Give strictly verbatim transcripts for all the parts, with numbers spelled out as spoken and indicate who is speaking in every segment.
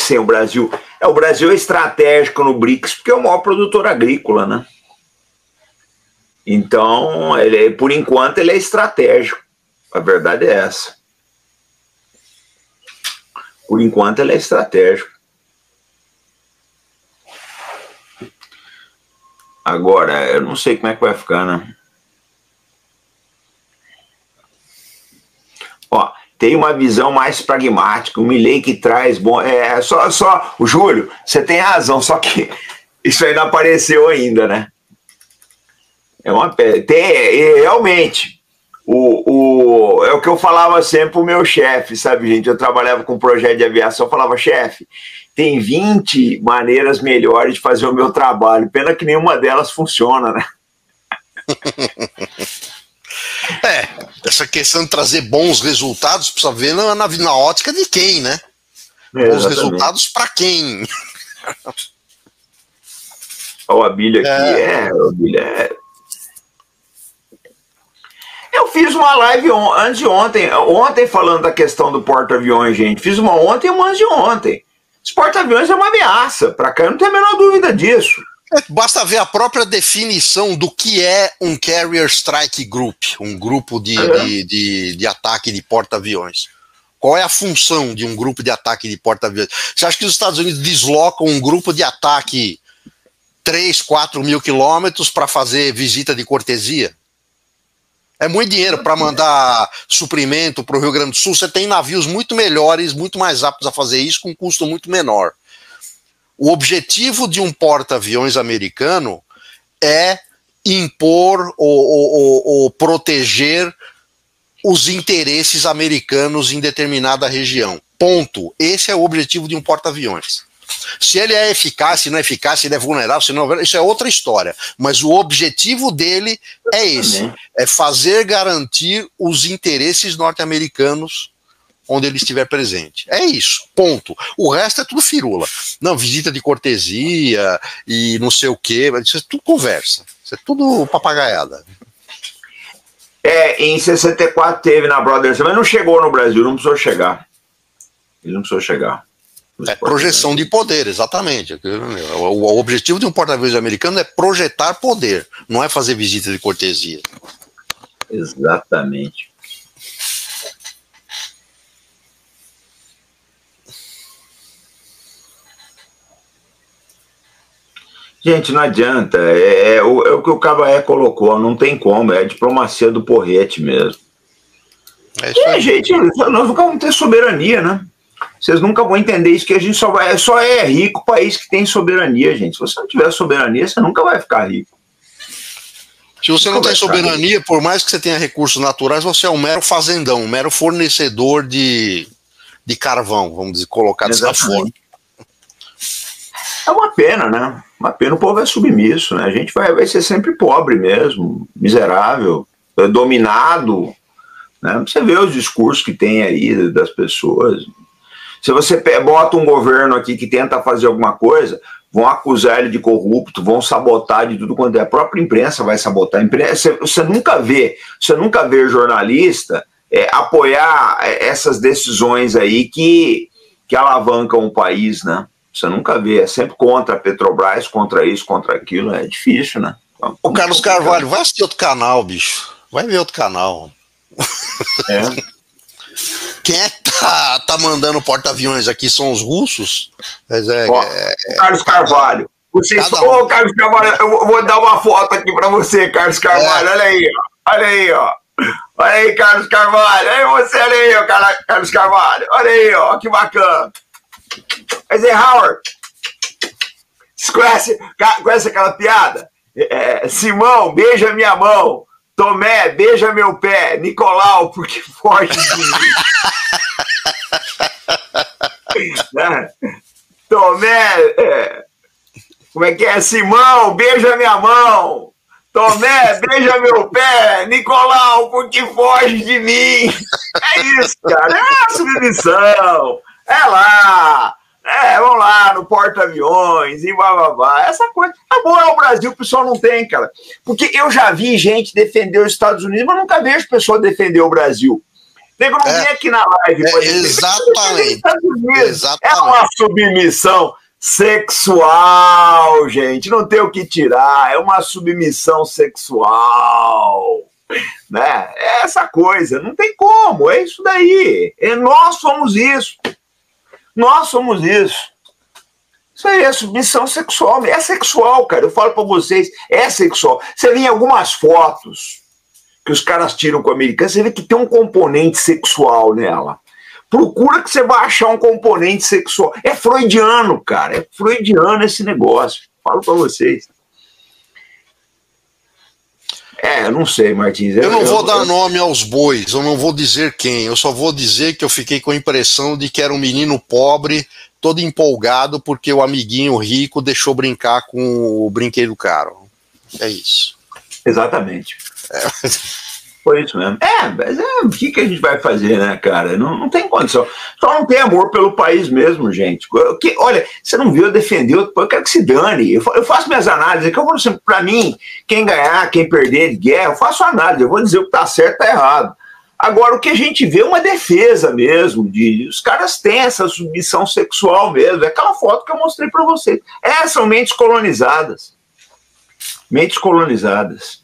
Speaker 1: sem o Brasil? É, o Brasil é estratégico no BRICS porque é o maior produtor agrícola, né? Então, ele, por enquanto, ele é estratégico. A verdade é essa. Por enquanto, ele é estratégico. Agora, eu não sei como é que vai ficar, né? Ó, tem uma visão mais pragmática, o Milei que traz bom. É, só, só, o Júlio, você tem razão, só que isso aí não apareceu ainda, né? É uma tem, realmente. O, o, é o que eu falava sempre pro meu chefe, sabe, gente? Eu trabalhava com um projeto de aviação, eu falava, chefe, tem vinte maneiras melhores de fazer o meu trabalho, pena que nenhuma delas funciona, né?
Speaker 2: É, essa questão de trazer bons resultados, precisa ver na, na, na ótica de quem, né?
Speaker 1: É,
Speaker 2: bons resultados para quem?
Speaker 1: Olha o Abílio aqui, é, é o Abílio é... Eu fiz uma live on, antes de ontem, ontem falando da questão do porta-aviões, gente. Fiz uma ontem e uma antes de ontem. Os porta-aviões é uma ameaça, para cá eu não tenho a menor dúvida disso.
Speaker 2: Basta ver a própria definição do que é um Carrier Strike Group, um grupo de, é. de, de, de ataque de porta-aviões. Qual é a função de um grupo de ataque de porta-aviões? Você acha que os Estados Unidos deslocam um grupo de ataque três, quatro mil quilômetros para fazer visita de cortesia? É muito dinheiro para mandar suprimento para o Rio Grande do Sul. Você tem navios muito melhores, muito mais aptos a fazer isso com um custo muito menor. O objetivo de um porta-aviões americano é impor ou, ou, ou, ou proteger os interesses americanos em determinada região. Ponto. Esse é o objetivo de um porta-aviões. Se ele é eficaz, se não é eficaz, se ele é vulnerável, se não é, isso é outra história. Mas o objetivo dele é esse, é fazer garantir os interesses norte-americanos onde ele estiver presente. É isso, ponto. O resto é tudo firula. Não, visita de cortesia e não sei o quê, isso é tudo conversa. Isso é tudo papagaiada.
Speaker 1: É, em sessenta e quatro teve na Brothers, mas não chegou no Brasil, não precisou chegar. Ele não precisou chegar.
Speaker 2: É projeção de poder, exatamente. O objetivo de um porta-aviões americano é projetar poder, não é fazer visita de cortesia.
Speaker 1: Exatamente. Gente, não adianta. É, é, o, é o que o Cabaé colocou, não tem como. É a diplomacia do porrete mesmo. É isso aí. E, gente, nós nunca vamos ter soberania, né? Vocês nunca vão entender isso, que a gente só, vai, só é rico o país que tem soberania, gente. Se você não tiver soberania, você nunca vai ficar rico.
Speaker 2: Se você não tem soberania, por mais que você tenha recursos naturais, você é um mero fazendão, um mero fornecedor de, de carvão, vamos dizer, colocar dessa forma.
Speaker 1: É uma pena, né? Uma pena, o povo é submisso, né? A gente vai, vai ser sempre pobre mesmo, miserável, dominado, né? Você vê os discursos que tem aí das pessoas. Se você bota um governo aqui que tenta fazer alguma coisa, vão acusar ele de corrupto, vão sabotar de tudo quanto é. A própria imprensa vai sabotar. A imprensa, você nunca vê, você nunca vê jornalista é, apoiar essas decisões aí que, que alavancam o país, né? Você nunca vê, é sempre contra a Petrobras, contra isso, contra aquilo, é difícil, né?
Speaker 2: Ô Carlos Carvalho, vai assistir outro canal, bicho. Vai ver outro canal.
Speaker 1: É.
Speaker 2: Quem é que tá, tá mandando porta-aviões aqui são os russos? Mas é,
Speaker 1: Ó,
Speaker 2: é,
Speaker 1: Carlos Carvalho. Vocês, um. Ô, Carlos Carvalho, eu vou dar uma foto aqui pra você, Carlos Carvalho. É. Olha aí, ó. Olha aí, ó. Olha aí, Carlos Carvalho. Olha você, olha aí, ó, Carlos Carvalho. Olha aí, ó, que bacana. Quer dizer, Howard, você conhece, conhece aquela piada? É, Simão, beija minha mão. Tomé, beija meu pé. Nicolau, porque foge de mim. Né? Tomé, é, como é que é? Simão, beija minha mão. Tomé, beija meu pé. Nicolau, porque foge de mim. É isso, cara. É a submissão. É lá. É, vamos lá, no porta-aviões e blá, blá, blá. Essa coisa. É bom, é o Brasil, o pessoal não tem, cara. Porque eu já vi gente defender os Estados Unidos, mas nunca vejo pessoa defender o Brasil. Nego não
Speaker 2: É.
Speaker 1: vem aqui na live.
Speaker 2: É,
Speaker 1: pra gente.
Speaker 2: exatamente.
Speaker 1: É uma submissão sexual, gente. Não tem o que tirar. É uma submissão sexual. Né? É essa coisa. Não tem como. É isso daí. É, nós somos isso. Nós somos isso. Isso aí é submissão sexual. É sexual, cara. Eu falo pra vocês. É sexual. Você vê em algumas fotos que os caras tiram com a americana, você vê que tem um componente sexual nela. Procura que você vai achar um componente sexual. É freudiano, cara. É freudiano esse negócio. Falo pra vocês. É, eu não sei, Martins.
Speaker 2: Eu, eu não vou
Speaker 1: eu,
Speaker 2: dar
Speaker 1: eu...
Speaker 2: nome aos bois, eu não vou dizer quem, eu só vou dizer que eu fiquei com a impressão de que era um menino pobre, todo empolgado, porque o amiguinho rico deixou brincar com o brinquedo caro. É isso.
Speaker 1: Exatamente.
Speaker 2: É.
Speaker 1: Foi isso mesmo. É, mas é, o que, que a gente vai fazer, né, cara? Não, não tem condição. Só não tem amor pelo país mesmo, gente. Que, olha, você não viu, eu defendi, eu quero que se dane. Eu, eu faço minhas análises, que eu vou sempre, pra mim, quem ganhar, quem perder de guerra, eu faço análise, eu vou dizer o que tá certo, tá errado. Agora, o que a gente vê é uma defesa mesmo, de os caras têm essa submissão sexual mesmo, é aquela foto que eu mostrei pra vocês. Essas são mentes colonizadas. Mentes colonizadas.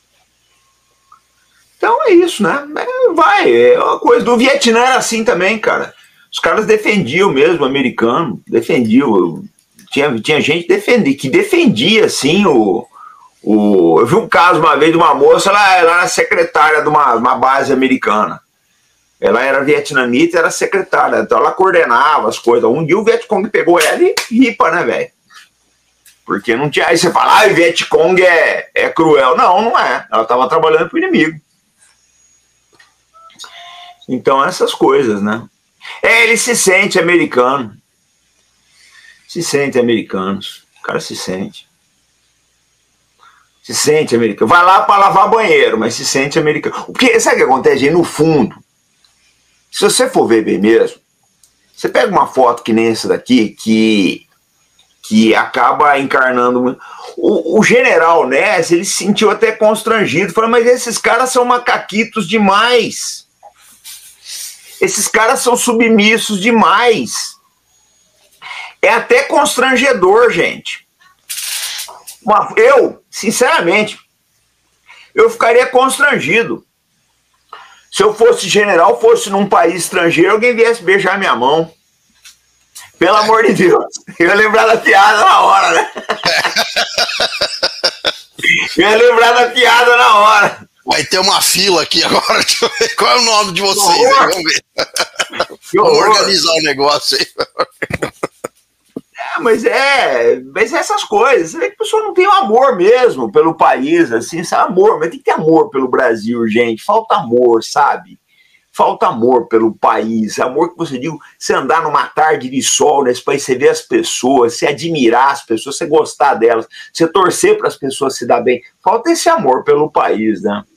Speaker 1: Então é isso, né? Vai, é uma coisa. Do Vietnã era assim também, cara. Os caras defendiam mesmo o americano, defendiam. Tinha, tinha gente defendi, que defendia, assim, o, o. Eu vi um caso uma vez de uma moça, ela, ela era secretária de uma, uma base americana. Ela era vietnamita e era secretária, então ela coordenava as coisas. Um dia o Vietcong pegou ela e ripa, né, velho? Porque não tinha. Aí você fala, ah, o Vietcong é, é cruel. Não, não é. Ela estava trabalhando pro inimigo. Então, essas coisas, né? É, ele se sente americano. Se sente americanos. O cara se sente. Se sente americano. Vai lá para lavar banheiro, mas se sente americano. Porque, sabe o que acontece, gente? No fundo, se você for ver bem mesmo, você pega uma foto que nem essa daqui, que, que acaba encarnando... O, o general Ness, ele se sentiu até constrangido. Falou, mas esses caras são macaquitos demais. Esses caras são submissos demais. É até constrangedor, gente. Uma, eu, sinceramente, eu ficaria constrangido. Se eu fosse general, fosse num país estrangeiro, alguém viesse beijar minha mão. Pelo amor de Deus. Eu ia lembrar da piada na hora, né? Eu ia lembrar da piada na hora.
Speaker 2: Vai ter uma fila aqui agora. Deixa eu ver qual é o nome de vocês. Aí, vamos ver. Vamos organizar o negócio aí.
Speaker 1: É, mas é, mas é essas coisas. Você vê que a pessoa não tem um amor mesmo pelo país, assim, sabe? Amor, mas tem que ter amor pelo Brasil, gente. Falta amor, sabe? Falta amor pelo país. Amor que você diga, você andar numa tarde de sol nesse país, você ver as pessoas, você admirar as pessoas, você gostar delas, você torcer para as pessoas se dar bem. Falta esse amor pelo país, né?